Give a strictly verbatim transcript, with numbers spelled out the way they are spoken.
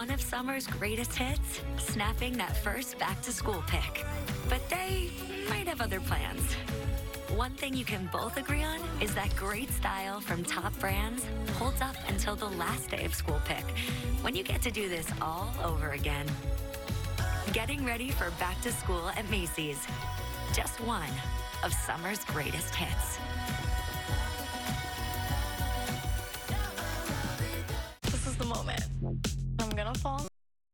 one of summer's greatest hits, snapping that first back-to-school pic. But they might have other plans. One thing you can both agree on is that great style from top brands holds up until the last day of school pick, when you get to do this all over again. Getting ready for back to school at Macy's. Just one of summer's greatest hits. This is the moment. I'm gonna fall.